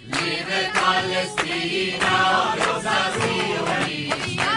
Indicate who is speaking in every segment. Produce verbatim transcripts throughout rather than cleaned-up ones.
Speaker 1: Liebe Palästina, Rosa Zioni.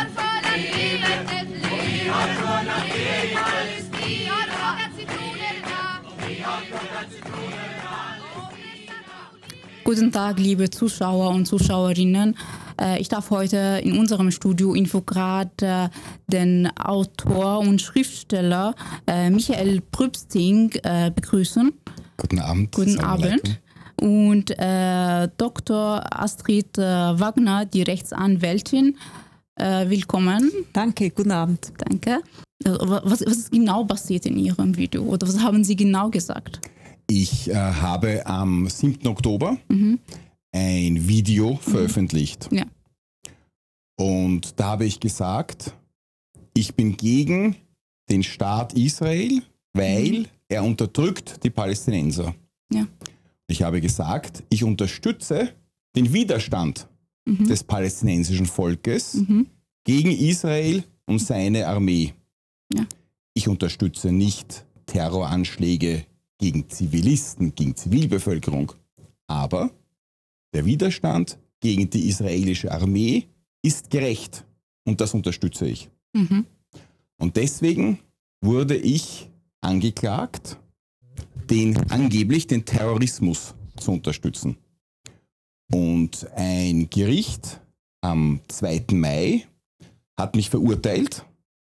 Speaker 2: Guten Tag, liebe Zuschauer und Zuschauerinnen. Ich darf heute in unserem Studio Infograd den Autor und Schriftsteller Michael Pröbsting begrüßen.
Speaker 3: Guten Abend.
Speaker 2: Guten Abend. Und äh, Doktor Astrid äh, Wagner, die Rechtsanwältin. Äh, willkommen.
Speaker 4: Danke, guten Abend.
Speaker 2: Danke. Was, was ist genau passiert in Ihrem Video oder was haben Sie genau gesagt?
Speaker 3: Ich äh, habe am siebten Oktober mhm. ein Video veröffentlicht.
Speaker 2: Ja.
Speaker 3: Und da habe ich gesagt, ich bin gegen den Staat Israel, weil mhm. er unterdrückt die Palästinenser.
Speaker 2: Ja.
Speaker 3: Ich habe gesagt, ich unterstütze den Widerstand mhm. des palästinensischen Volkes mhm. gegen Israel und seine Armee.
Speaker 2: Ja.
Speaker 3: Ich unterstütze nicht Terroranschläge gegen Zivilisten, gegen Zivilbevölkerung. Aber der Widerstand gegen die israelische Armee ist gerecht und das unterstütze ich.
Speaker 2: Mhm.
Speaker 3: Und deswegen wurde ich angeklagt, den angeblich den Terrorismus zu unterstützen. Und ein Gericht am zweiten Mai hat mich verurteilt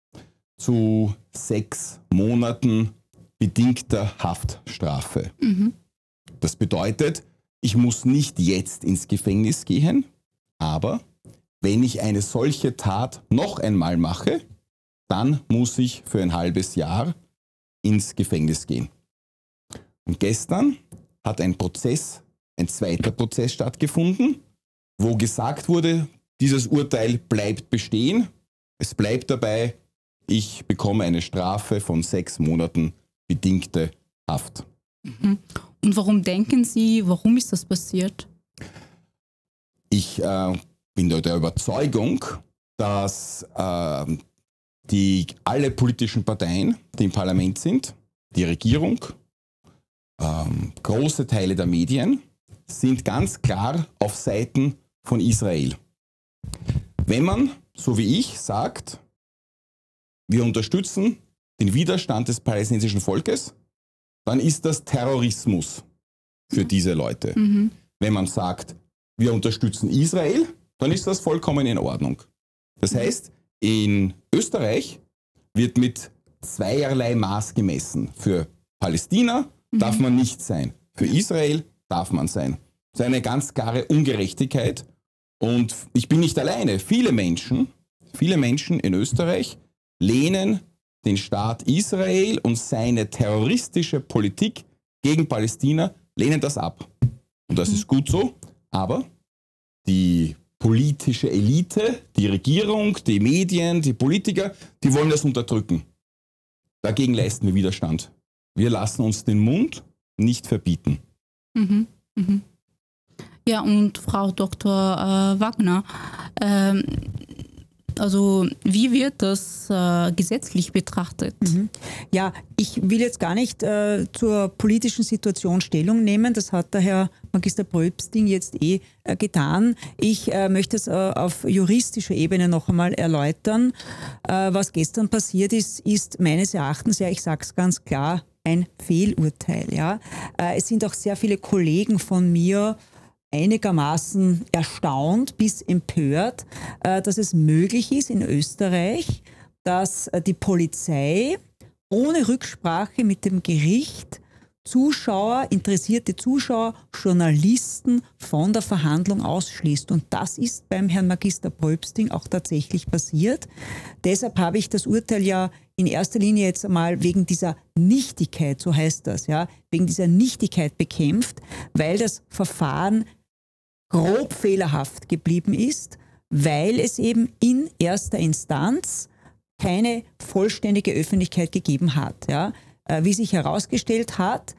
Speaker 3: zu sechs Monaten bedingter Haftstrafe.
Speaker 2: Mhm.
Speaker 3: Das bedeutet, ich muss nicht jetzt ins Gefängnis gehen, aber wenn ich eine solche Tat noch einmal mache, dann muss ich für ein halbes Jahr ins Gefängnis gehen. Und gestern hat ein Prozess, ein zweiter Prozess stattgefunden, wo gesagt wurde, dieses Urteil bleibt bestehen. Es bleibt dabei, ich bekomme eine Strafe von sechs Monaten bedingte Haft.
Speaker 2: Mhm. Und warum denken Sie, warum ist das passiert?
Speaker 3: Ich äh, bin der Überzeugung, dass äh, die, alle politischen Parteien, die im Parlament sind, die Regierung, ähm, große Teile der Medien, sind ganz klar auf Seiten von Israel. Wenn man, so wie ich, sagt, wir unterstützen den Widerstand des palästinensischen Volkes, dann ist das Terrorismus für diese Leute.
Speaker 2: Mhm.
Speaker 3: Wenn man sagt, wir unterstützen Israel, dann ist das vollkommen in Ordnung. Das heißt, in Österreich wird mit zweierlei Maß gemessen. Für Palästina mhm. darf man nicht sein. Für Israel darf man sein. Das ist eine ganz klare Ungerechtigkeit. Und ich bin nicht alleine. Viele Menschen, viele Menschen in Österreich lehnen den Staat Israel und seine terroristische Politik gegen Palästina, lehnen das ab. Und das mhm. ist gut so, aber die politische Elite, die Regierung, die Medien, die Politiker, die wollen das unterdrücken. Dagegen leisten wir Widerstand. Wir lassen uns den Mund nicht verbieten.
Speaker 2: Mhm. Mhm. Ja, und Frau Doktor Äh, Wagner, ähm, also wie wird das äh, gesetzlich betrachtet?
Speaker 4: Mhm. Ja, ich will jetzt gar nicht äh, zur politischen Situation Stellung nehmen. Das hat der Herr Magister Pröbsting jetzt eh äh, getan. Ich äh, möchte es äh, auf juristischer Ebene noch einmal erläutern. Äh, was gestern passiert ist, ist meines Erachtens, ja, ich sage es ganz klar, ein Fehlurteil. Ja? Äh, es sind auch sehr viele Kollegen von mir einigermaßen erstaunt bis empört, dass es möglich ist in Österreich, dass die Polizei ohne Rücksprache mit dem Gericht Zuschauer, interessierte Zuschauer, Journalisten von der Verhandlung ausschließt. Und das ist beim Herrn Magister Pröbsting auch tatsächlich passiert. Deshalb habe ich das Urteil ja in erster Linie jetzt einmal wegen dieser Nichtigkeit, so heißt das, ja, wegen dieser Nichtigkeit bekämpft, weil das Verfahren grob fehlerhaft geblieben ist, weil es eben in erster Instanz keine vollständige Öffentlichkeit gegeben hat. Ja. Wie sich herausgestellt hat,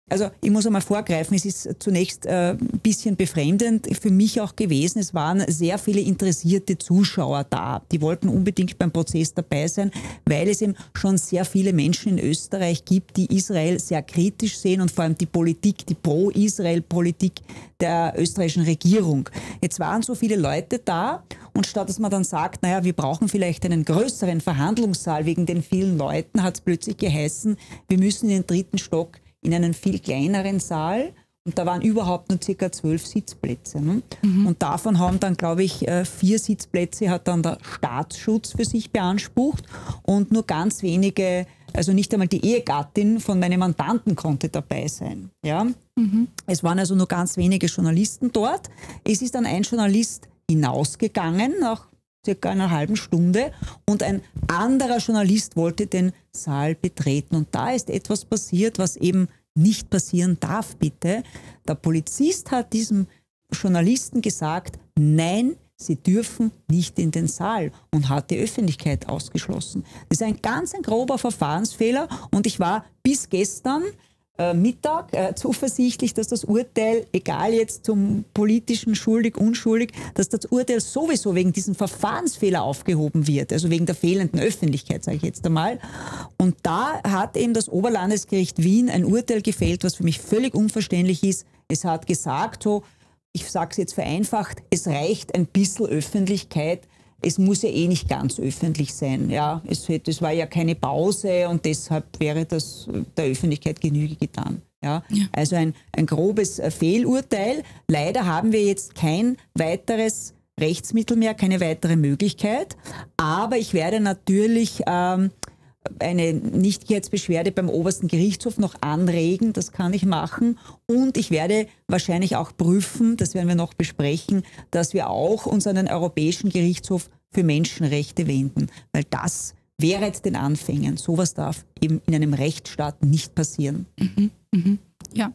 Speaker 4: Also ich muss einmal vorgreifen, es ist zunächst äh, ein bisschen befremdend für mich auch gewesen. Es waren sehr viele interessierte Zuschauer da. Die wollten unbedingt beim Prozess dabei sein, weil es eben schon sehr viele Menschen in Österreich gibt, die Israel sehr kritisch sehen und vor allem die Politik, die Pro-Israel-Politik der österreichischen Regierung. Jetzt waren so viele Leute da und statt dass man dann sagt, naja, wir brauchen vielleicht einen größeren Verhandlungssaal wegen den vielen Leuten, hat es plötzlich geheißen, wir müssen in den dritten Stock in einen viel kleineren Saal und da waren überhaupt nur circa zwölf Sitzplätze. Ne? Mhm. Und davon haben dann, glaube ich, vier Sitzplätze hat dann der Staatsschutz für sich beansprucht und nur ganz wenige, also nicht einmal die Ehegattin von meinem Mandanten konnte dabei sein. Ja? Mhm. Es waren also nur ganz wenige Journalisten dort. Es ist dann ein Journalist hinausgegangen nach circa einer halben Stunde und ein anderer Journalist wollte den Saal betreten. Und da ist etwas passiert, was eben nicht passieren darf, bitte. Der Polizist hat diesem Journalisten gesagt, nein, sie dürfen nicht in den Saal und hat die Öffentlichkeit ausgeschlossen. Das ist ein ganz ein grober Verfahrensfehler und ich war bis gestern Äh, Mittag äh, zuversichtlich, dass das Urteil, egal jetzt zum politischen schuldig, unschuldig, dass das Urteil sowieso wegen diesem Verfahrensfehler aufgehoben wird, also wegen der fehlenden Öffentlichkeit, sage ich jetzt einmal. Und da hat eben das Oberlandesgericht Wien ein Urteil gefällt, was für mich völlig unverständlich ist. Es hat gesagt, so, ich sage es jetzt vereinfacht, es reicht ein bisschen Öffentlichkeit. Es muss ja eh nicht ganz öffentlich sein. Ja, es, es war ja keine Pause und deshalb wäre das der Öffentlichkeit Genüge getan. Ja, ja. Also ein, ein grobes Fehlurteil. Leider haben wir jetzt kein weiteres Rechtsmittel mehr, keine weitere Möglichkeit. Aber ich werde natürlich ähm, eine Nichtigkeitsbeschwerde beim obersten Gerichtshof noch anregen, das kann ich machen. Und ich werde wahrscheinlich auch prüfen, das werden wir noch besprechen, dass wir auch uns an den Europäischen Gerichtshof für Menschenrechte wenden. Weil das wäre jetzt den Anfängen. Sowas darf eben in einem Rechtsstaat nicht passieren.
Speaker 2: Mhm, mhm. Ja.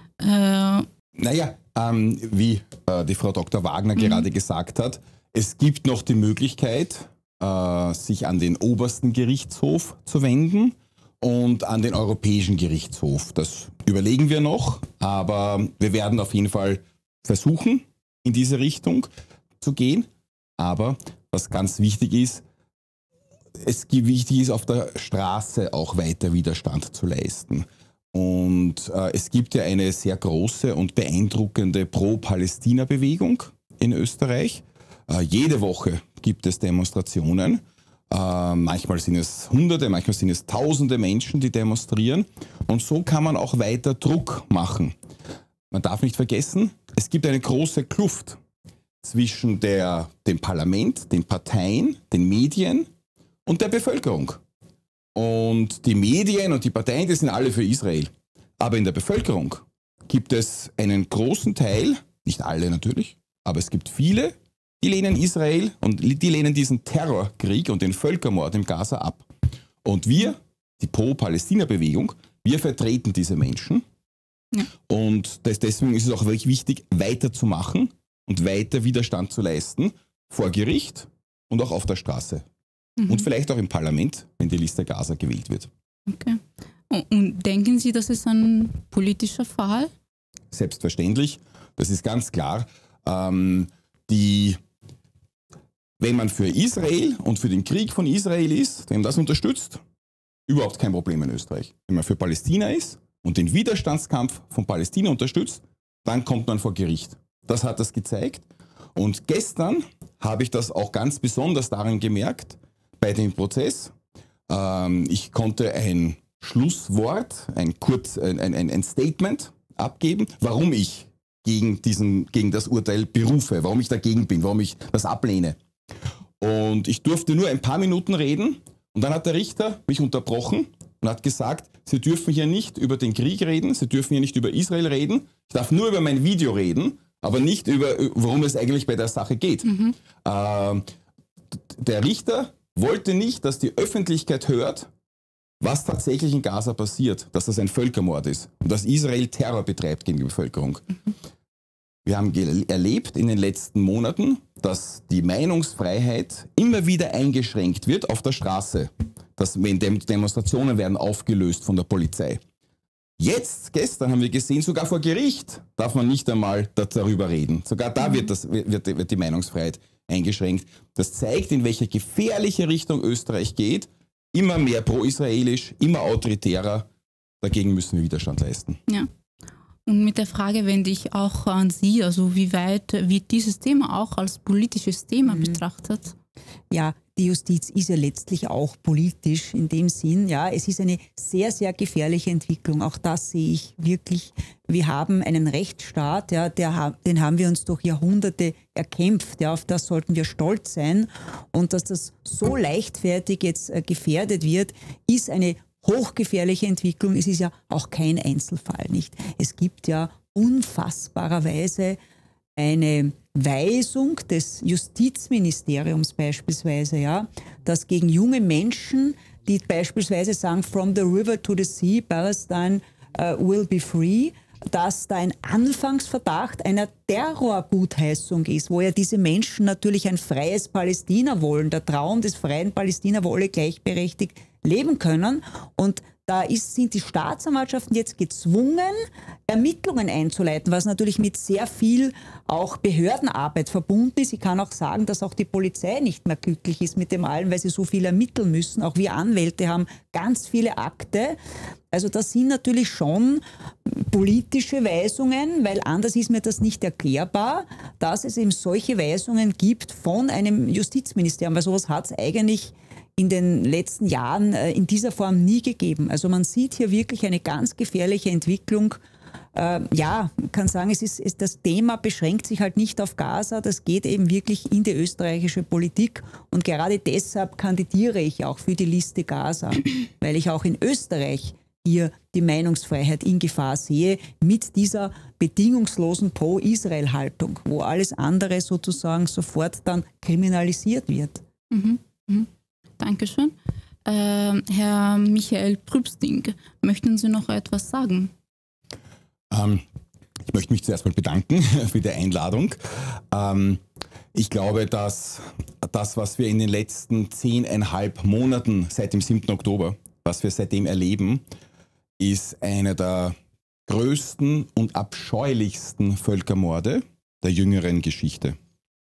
Speaker 2: Äh.
Speaker 3: Naja, ähm, wie äh, die Frau Doktor Wagner mhm. gerade gesagt hat, es gibt noch die Möglichkeit, Äh, sich an den obersten Gerichtshof zu wenden und an den Europäischen Gerichtshof. Das überlegen wir noch, aber wir werden auf jeden Fall versuchen, in diese Richtung zu gehen. Aber was ganz wichtig ist, es wichtig ist, auf der Straße auch weiter Widerstand zu leisten. Und äh, es gibt ja eine sehr große und beeindruckende Pro-Palästina-Bewegung in Österreich. Äh, jede Woche gibt es Demonstrationen. Äh, manchmal sind es Hunderte, manchmal sind es Tausende Menschen, die demonstrieren. Und so kann man auch weiter Druck machen. Man darf nicht vergessen, es gibt eine große Kluft zwischen der, dem Parlament, den Parteien, den Medien und der Bevölkerung. Und die Medien und die Parteien, die sind alle für Israel. Aber in der Bevölkerung gibt es einen großen Teil, nicht alle natürlich, aber es gibt viele, die lehnen Israel und die lehnen diesen Terrorkrieg und den Völkermord im Gaza ab. Und wir, die Pro-Palästina-Bewegung, wir vertreten diese Menschen. Ja. Und das, deswegen ist es auch wirklich wichtig, weiterzumachen und weiter Widerstand zu leisten vor Gericht und auch auf der Straße. Mhm. Und vielleicht auch im Parlament, wenn die Liste Gaza gewählt wird.
Speaker 2: Okay. Und denken Sie, das ist ein politischer Fall?
Speaker 3: Selbstverständlich. Das ist ganz klar. Ähm, die Wenn man für Israel und für den Krieg von Israel ist, dem das unterstützt, überhaupt kein Problem in Österreich. Wenn man für Palästina ist und den Widerstandskampf von Palästina unterstützt, dann kommt man vor Gericht. Das hat das gezeigt. Und gestern habe ich das auch ganz besonders daran gemerkt, bei dem Prozess. Ähm, ich konnte ein Schlusswort, ein, kurz, ein, ein, ein Statement abgeben, warum ich gegen, diesen, gegen das Urteil berufe, warum ich dagegen bin, warum ich das ablehne. Und ich durfte nur ein paar Minuten reden und dann hat der Richter mich unterbrochen und hat gesagt, Sie dürfen hier nicht über den Krieg reden, Sie dürfen hier nicht über Israel reden, ich darf nur über mein Video reden, aber nicht über, worum es eigentlich bei der Sache geht. Mhm. Äh, der Richter wollte nicht, dass die Öffentlichkeit hört, was tatsächlich in Gaza passiert, dass das ein Völkermord ist und dass Israel Terror betreibt gegen die Bevölkerung. Mhm. Wir haben erlebt in den letzten Monaten, dass die Meinungsfreiheit immer wieder eingeschränkt wird auf der Straße. Dass, wenn Demonstrationen werden aufgelöst von der Polizei. Jetzt, gestern haben wir gesehen, sogar vor Gericht darf man nicht einmal darüber reden. Sogar da wird, das, wird, wird die Meinungsfreiheit eingeschränkt. Das zeigt, in welche gefährliche Richtung Österreich geht. Immer mehr pro-israelisch, immer autoritärer. Dagegen müssen wir Widerstand leisten.
Speaker 2: Ja. Und mit der Frage wende ich auch an Sie, also wie weit wird dieses Thema auch als politisches Thema mhm. betrachtet?
Speaker 4: Ja, die Justiz ist ja letztlich auch politisch in dem Sinn. Ja, es ist eine sehr, sehr gefährliche Entwicklung. Auch das sehe ich wirklich. Wir haben einen Rechtsstaat, ja, der, den haben wir uns durch Jahrhunderte erkämpft. Ja, auf das sollten wir stolz sein. Und dass das so leichtfertig jetzt äh, gefährdet wird, ist eine hochgefährliche Entwicklung. Es ist ja auch kein Einzelfall, nicht? Es gibt ja unfassbarerweise eine Weisung des Justizministeriums beispielsweise, ja, dass gegen junge Menschen, die beispielsweise sagen, from the river to the sea, Palestine uh, will be free, dass da ein Anfangsverdacht einer Terrorgutheißung ist, wo ja diese Menschen natürlich ein freies Palästina wollen, der Traum des freien Palästina, wo alle gleichberechtigt leben können. Und da ist, sind die Staatsanwaltschaften jetzt gezwungen, Ermittlungen einzuleiten, was natürlich mit sehr viel auch Behördenarbeit verbunden ist. Ich kann auch sagen, dass auch die Polizei nicht mehr glücklich ist mit dem allen, weil sie so viel ermitteln müssen. Auch wir Anwälte haben ganz viele Akte. Also das sind natürlich schon politische Weisungen, weil anders ist mir das nicht erklärbar, dass es eben solche Weisungen gibt von einem Justizministerium, weil sowas hat es eigentlich in den letzten Jahren in dieser Form nie gegeben. Also man sieht hier wirklich eine ganz gefährliche Entwicklung. Äh, ja, man kann sagen, es ist, es, das Thema beschränkt sich halt nicht auf Gaza, das geht eben wirklich in die österreichische Politik und gerade deshalb kandidiere ich auch für die Liste Gaza, weil ich auch in Österreich hier die Meinungsfreiheit in Gefahr sehe mit dieser bedingungslosen Pro-Israel-Haltung, wo alles andere sozusagen sofort dann kriminalisiert wird.
Speaker 2: Mhm. Mhm. Dankeschön. Äh, Herr Michael Prübsting, möchten Sie noch etwas sagen?
Speaker 3: Ähm, ich möchte mich zuerst mal bedanken für die Einladung. Ähm, ich glaube, dass das, was wir in den letzten zehneinhalb Monaten seit dem siebten Oktober, was wir seitdem erleben, ist einer der größten und abscheulichsten Völkermorde der jüngeren Geschichte.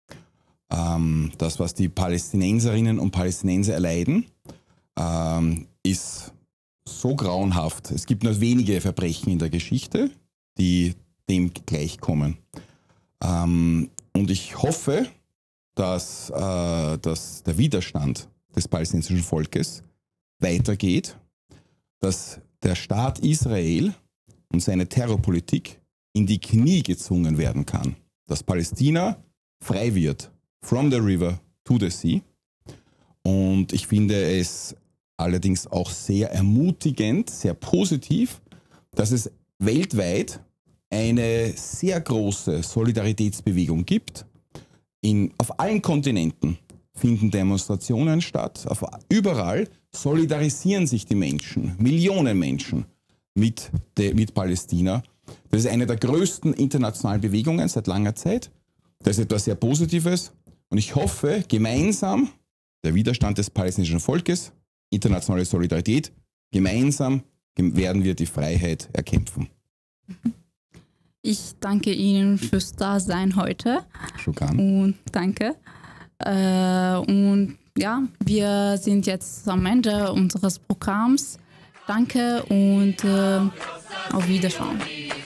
Speaker 3: Ähm, das, was die Palästinenserinnen und Palästinenser erleiden, ähm, ist so grauenhaft. Es gibt nur wenige Verbrechen in der Geschichte, die dem gleichkommen. Ähm, und ich hoffe, dass, äh, dass der Widerstand des palästinensischen Volkes weitergeht, dass der Staat Israel und seine Terrorpolitik in die Knie gezwungen werden kann, dass Palästina frei wird. From the river to the sea. Und ich finde es allerdings auch sehr ermutigend, sehr positiv, dass es weltweit eine sehr große Solidaritätsbewegung gibt. In, auf allen Kontinenten finden Demonstrationen statt. Auf, überall solidarisieren sich die Menschen, Millionen Menschen mit, de, mit Palästina. Das ist eine der größten internationalen Bewegungen seit langer Zeit. Das ist etwas sehr Positives. Und ich hoffe, gemeinsam, der Widerstand des palästinensischen Volkes, internationale Solidarität, gemeinsam werden wir die Freiheit erkämpfen.
Speaker 2: Ich danke Ihnen fürs Dasein heute.
Speaker 3: Schukran.
Speaker 2: Und danke. Äh, und ja, wir sind jetzt am Ende unseres Programms. Danke und äh, auf Wiedersehen.